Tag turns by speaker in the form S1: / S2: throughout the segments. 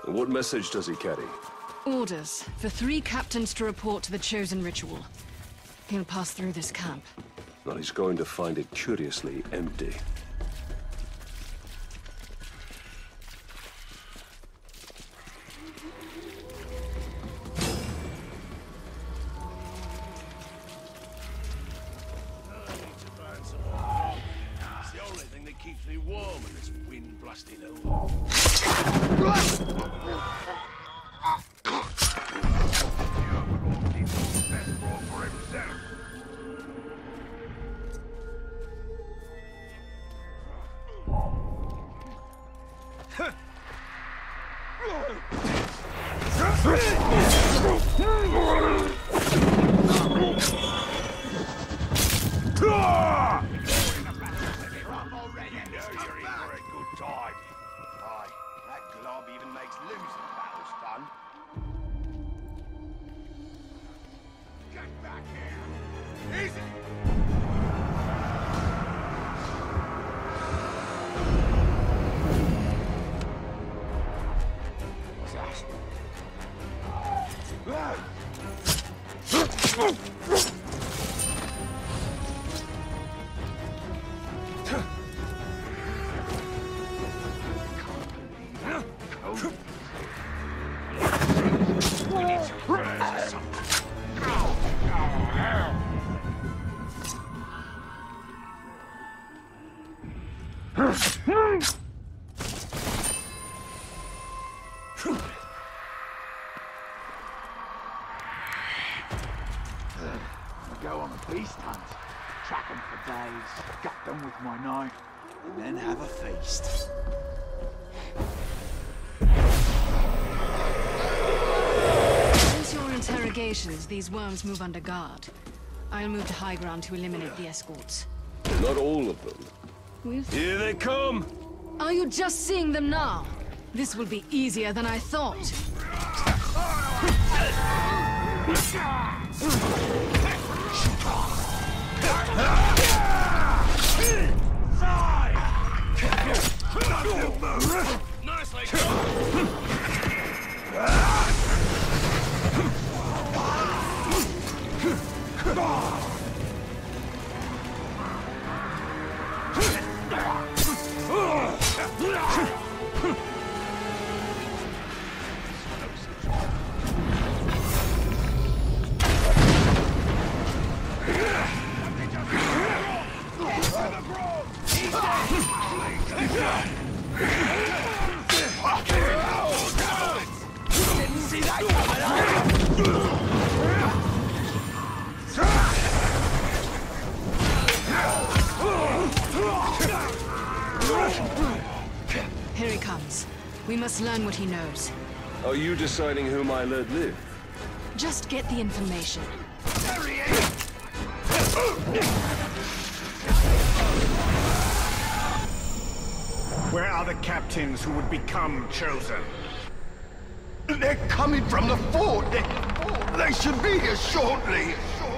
S1: What message does he carry?
S2: Orders for 3 captains to report to the chosen ritual. He'll pass through this camp.
S1: Well, he's going to find it curiously empty.
S3: It's the only thing that keeps me warm in this wind-blasted hole.
S4: Go on a beast hunt, track them for days, gut them with my knife, and then have a feast.
S2: Since your interrogations, these worms move under guard. I'll move to high ground to eliminate the escorts.
S1: Not all of them. Here they come!
S2: Are you just seeing them now? This will be easier than I thought.
S3: Nicely
S2: Here he comes. We must learn what he knows.
S1: Are you deciding who might let live?
S2: Just get the information.
S5: Where are the captains who would become chosen?
S6: They're coming from the fort. They should be here shortly.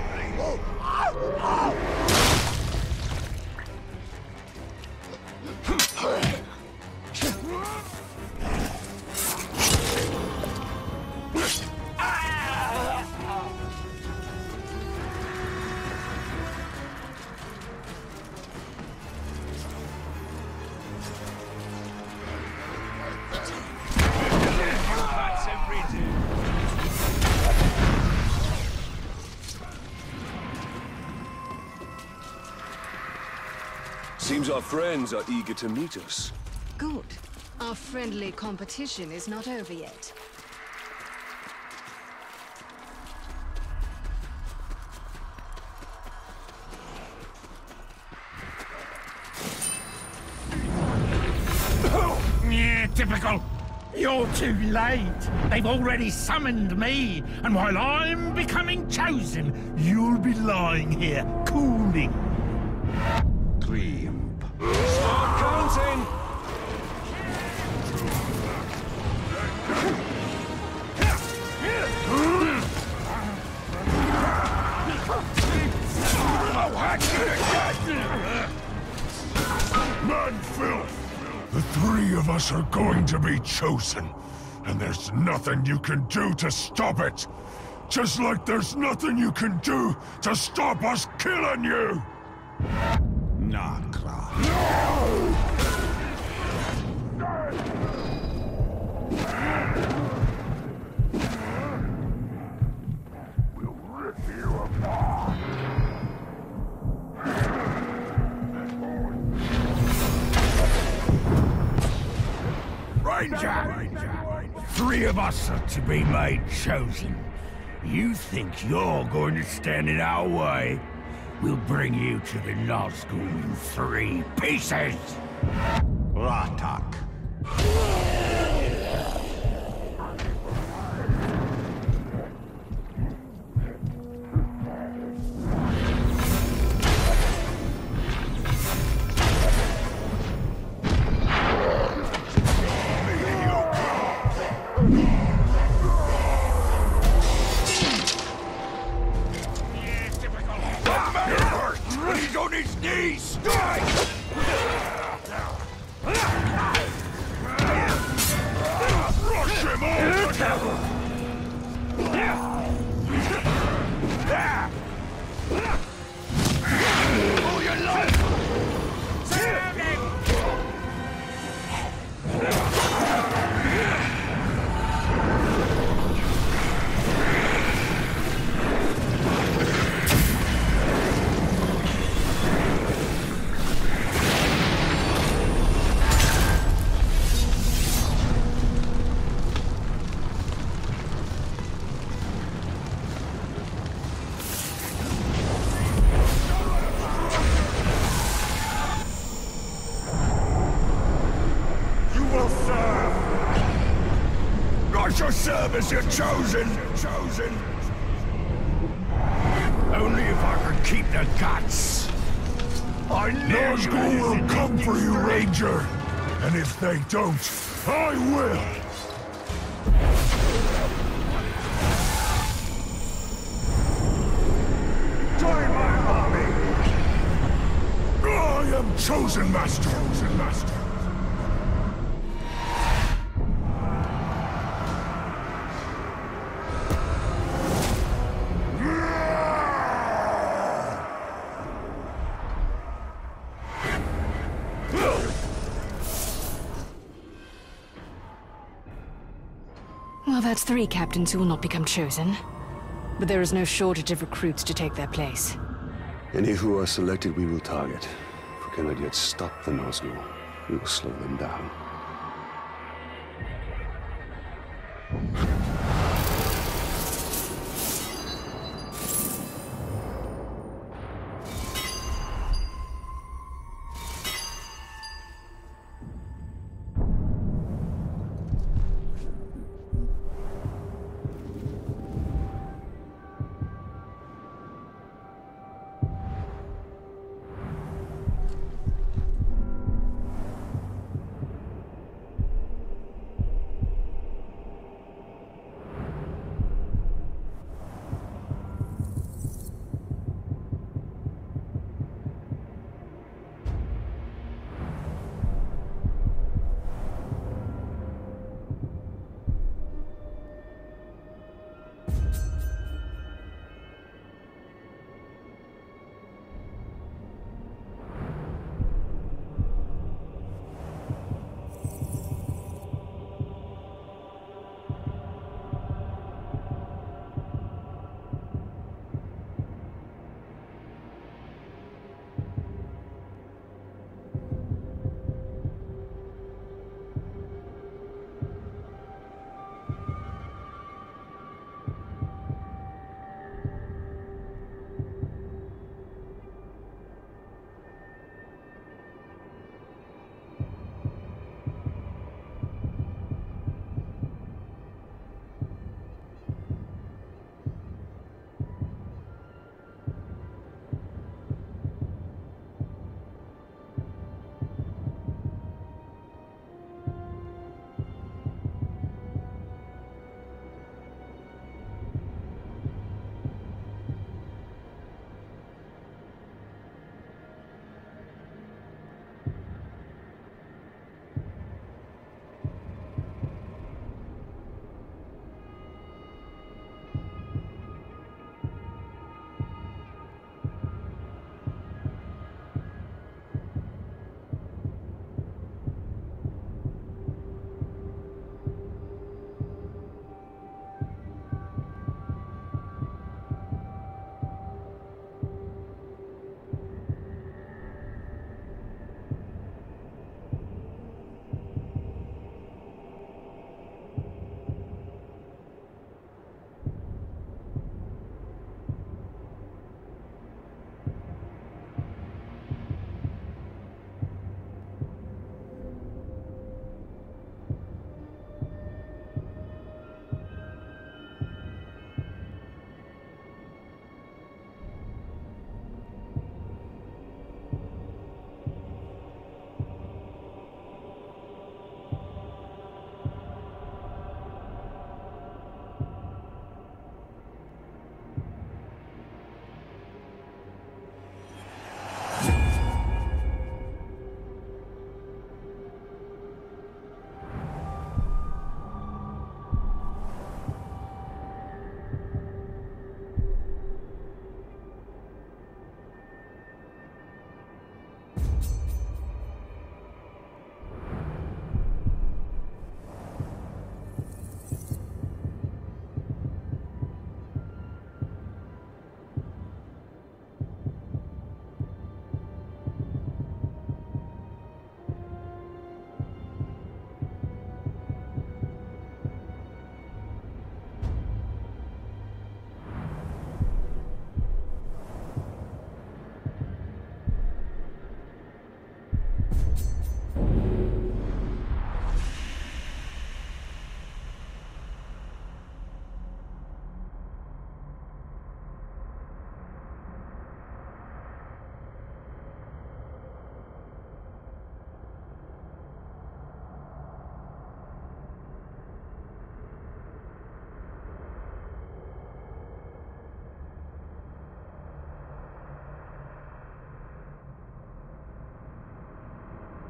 S1: Seems our friends are eager to meet us.
S2: Good. Our friendly competition is not over yet.
S7: Yeah, typical. You're too late. They've already summoned me, and while I'm becoming chosen, you'll be lying here, cooling.
S1: Start counting!
S7: Man filth! The 3 of us are going to be chosen. and there's nothing you can do to stop it. Just like there's nothing you can do to stop us killing you!
S5: Nah, Clark.
S7: No! We'll rip you apart! Ranger! 3 of us are to be made chosen. You think you're going to stand in our way? We'll bring you to the Nazgul in 3 pieces!
S5: Ratak.
S7: He's on his knees! Rush him over! All your life! Surround him! Serve as your chosen. Only if I can keep the guts. I know Nazgul will come for you, Ranger. And if they don't, I will. Join my army. I am chosen master.
S2: Well, that's 3 captains who will not become chosen. But there is no shortage of recruits to take their place.
S1: Any who are selected we will target. If we cannot yet stop the Nazgul, we will slow them down.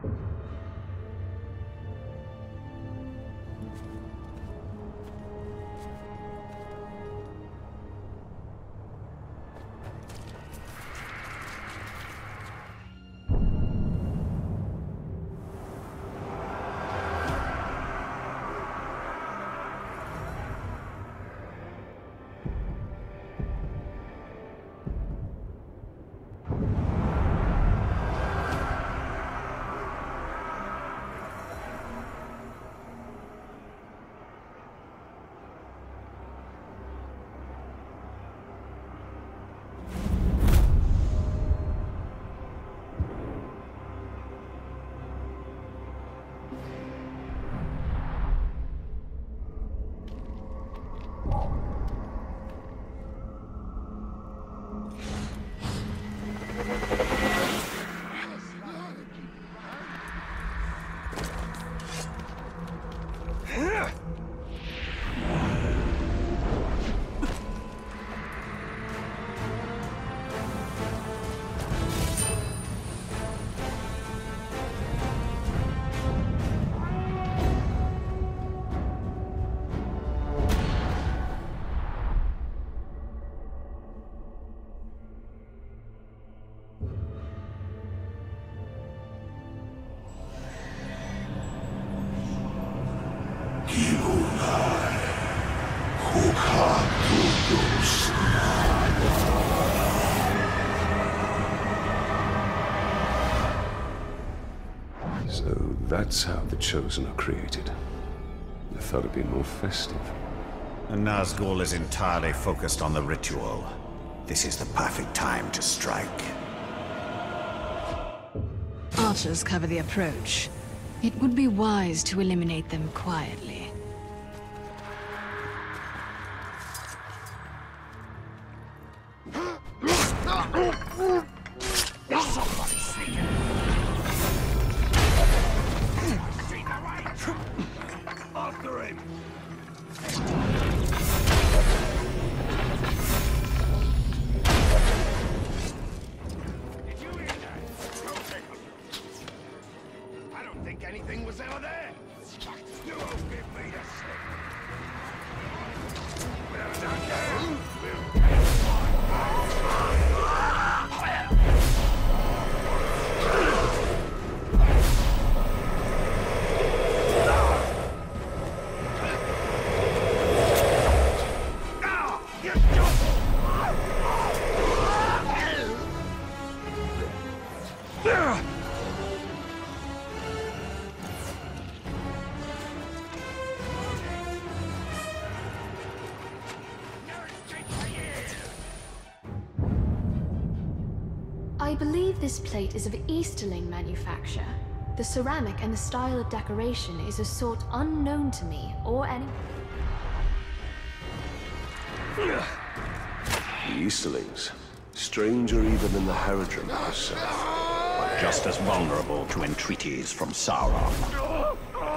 S1: So that's how the Chosen are created. I thought it'd be more festive.
S8: The Nazgul is entirely focused on the ritual. This is the perfect time to strike.
S2: Archers cover the approach. It would be wise to eliminate them quietly.
S3: After him! Did you hear that? Go take a look. I don't think anything was ever there. You won't give me the slip. Well done, Gary. We'll
S9: I believe this plate is of Easterling manufacture. The ceramic and the style of decoration is a sort unknown to me or any...
S1: The Easterlings, stranger even than the Haradrim herself.
S8: But just as vulnerable to entreaties from Sauron.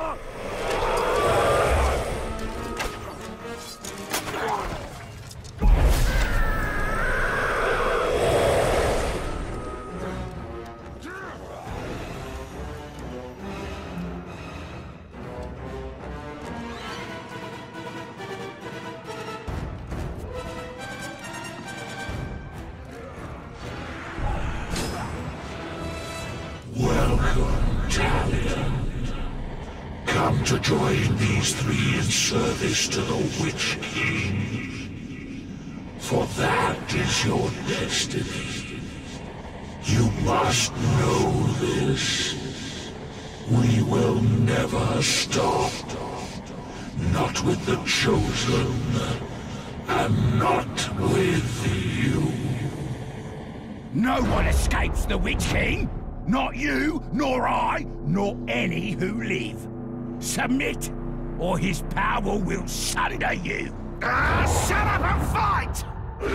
S7: Welcome, Talion. Come to join these three in service to the Witch King. For that is your destiny. You must know this. We will never stop. Not with the Chosen, and not with you. No one escapes the Witch King! Not you, nor I, nor any who live. Submit, or his power will sunder you. Shut up and fight!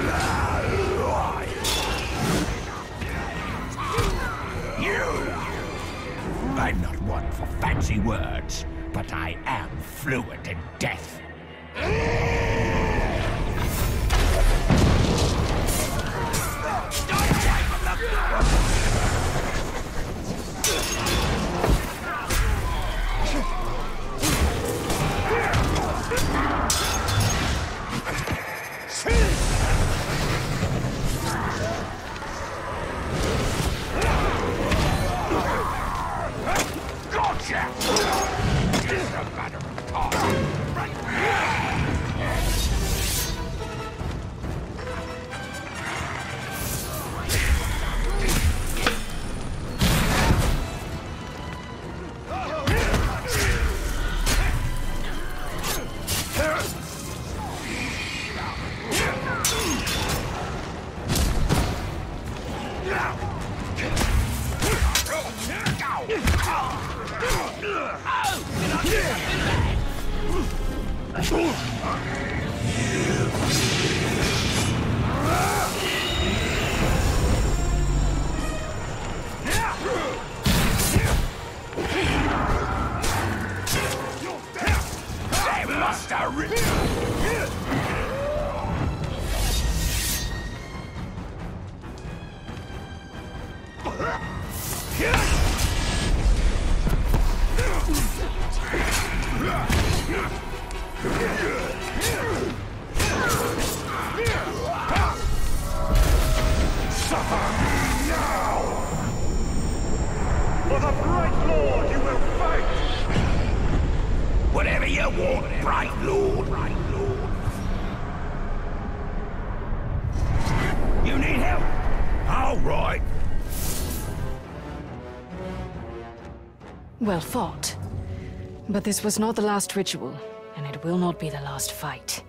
S7: You! I'm not one for fancy words, but I am fluent in death. Stay away from the...
S3: Just a matter of time. Right.
S5: For the Bright Lord you will fight!
S7: Whatever you want, Bright Lord. Bright Lord. You need help? All right.
S2: Well fought. But this was not the last ritual, and it will not be the last fight.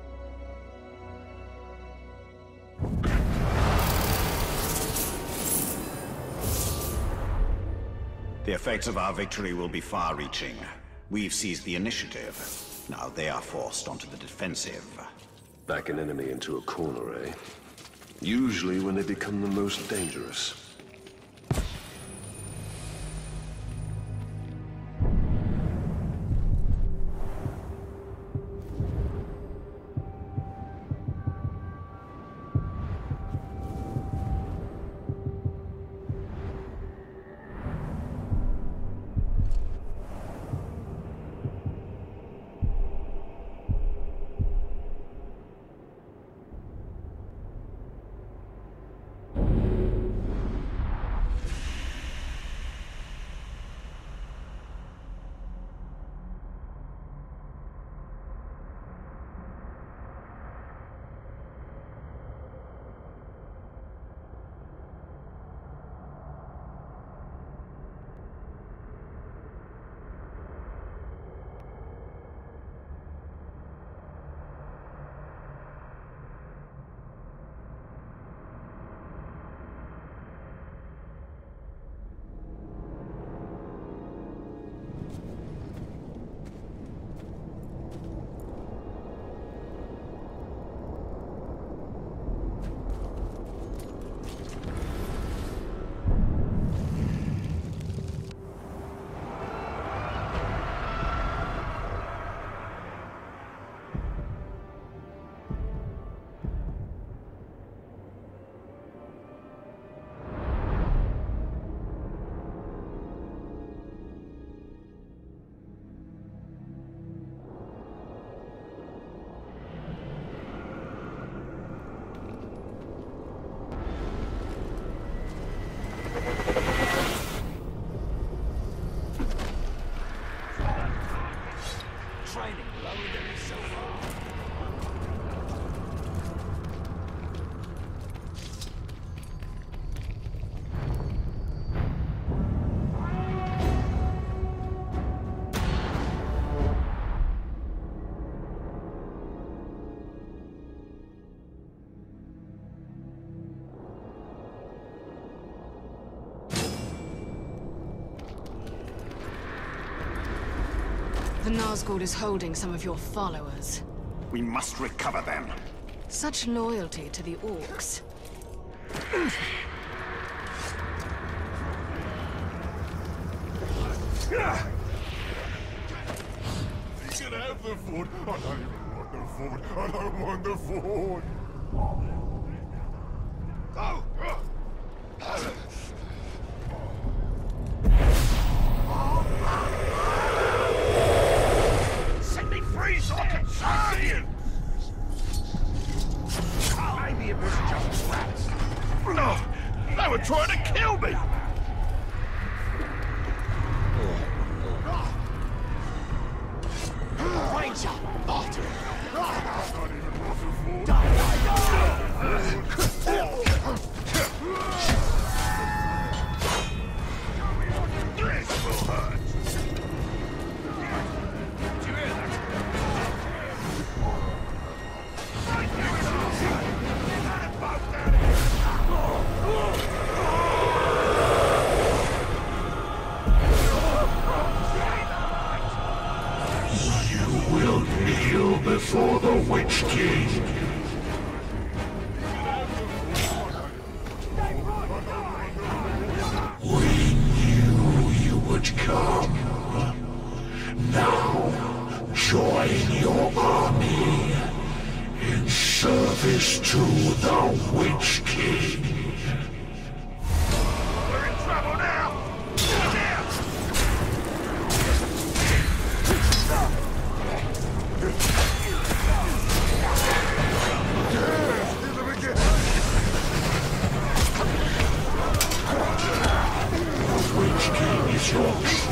S8: The effects of our victory will be far-reaching. We've seized the initiative. Now they are forced onto the defensive.
S1: Back an enemy into a corner, eh? Usually when they become the most dangerous.
S2: The Nazgul is holding some of your followers.
S5: We must recover them.
S2: Such loyalty to the orcs.
S3: You can have the food. I don't even want the food. I don't want the food. Oh!
S5: Set me free so I can serve you! Maybe it was just rats. No! They were trying to kill me!
S7: kneel before the Witch King. We knew you would come. Now, join your army in service to the Witch King.
S3: We're in trouble now! Get here!
S7: The Witch King is your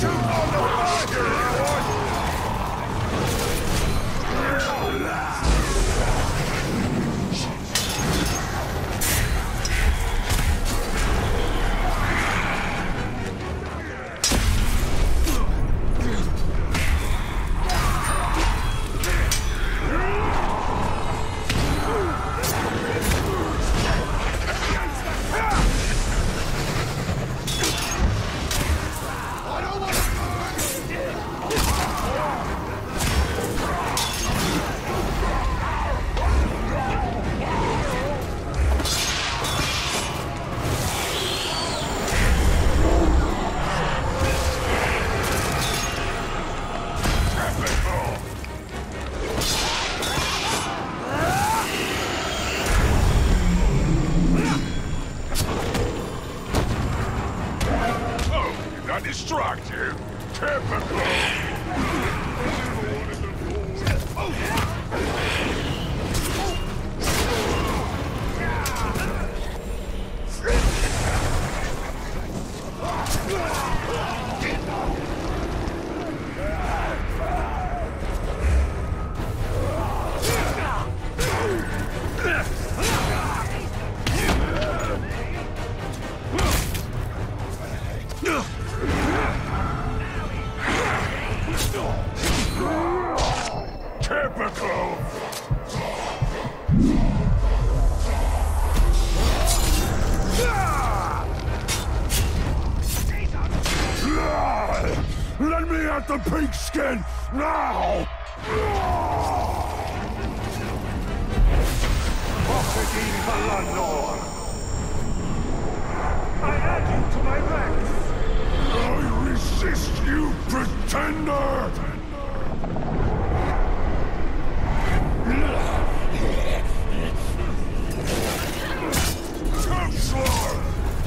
S3: Distract you! Typical!
S7: Let me at the pigskin now!
S3: Profiting Balanor! I add you to my ranks!
S7: I resist you, pretender!
S3: Counselor!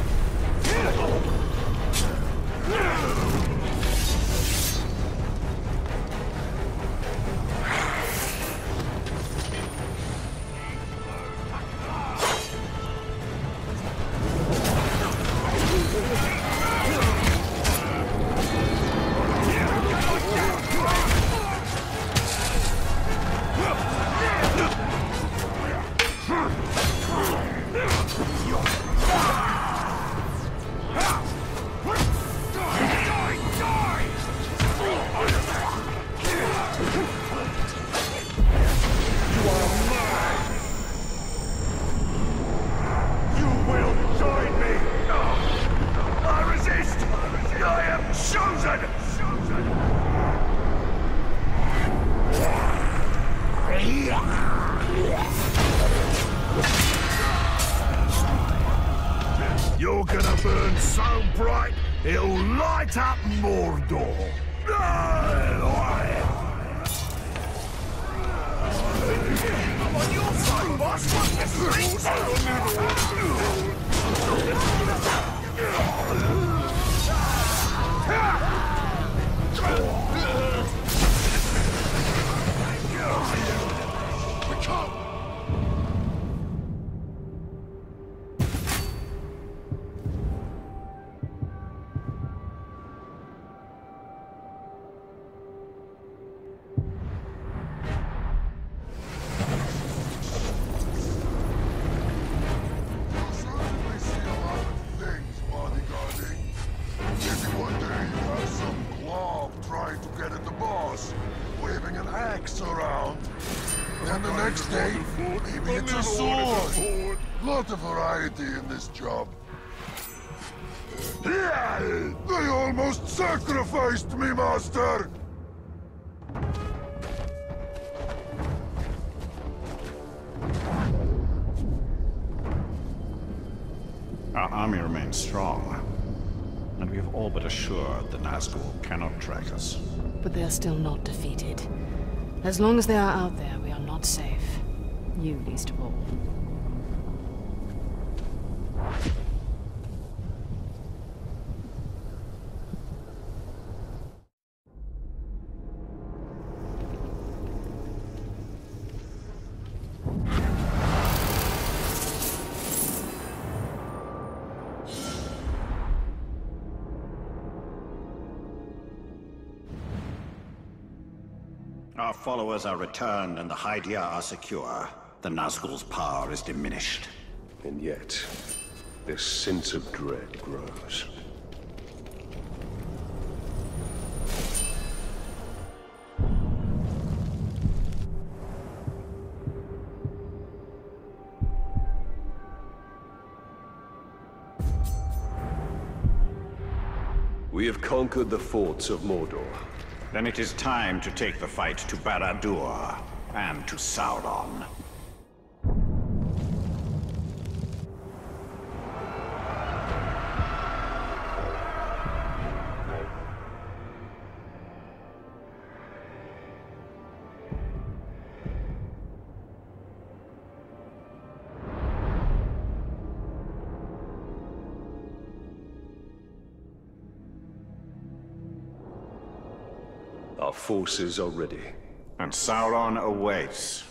S7: You're gonna burn so bright, it'll light up Mordor!
S3: I'm on your side, boss! What's
S6: around. And the next day, maybe it's a sword. Lot of variety in this job. They almost sacrificed me, master!
S8: Our army remains strong, and we have all but assured the Nazgul cannot track us.
S2: But they are still not defeated. As long as they are out there, we are not safe. You least of all.
S8: Our followers are returned and the Hydia are secure. The Nazgul's power is diminished.
S1: And yet, this sense of dread grows. We have conquered the forts of Mordor.
S8: Then it is time to take the fight to Barad-dûr and to Sauron.
S1: Our forces are ready.
S8: And Sauron awaits.